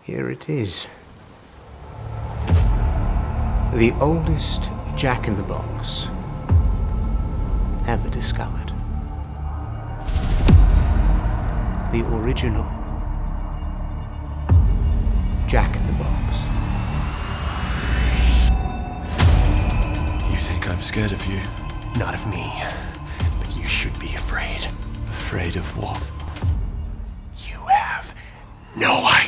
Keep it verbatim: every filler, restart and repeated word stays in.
Here it is. The oldest Jack-in-the-Box ever discovered. The original Jack-in-the-Box. You think I'm scared of you? Not of me, but you should be afraid. Afraid of what? You have no idea.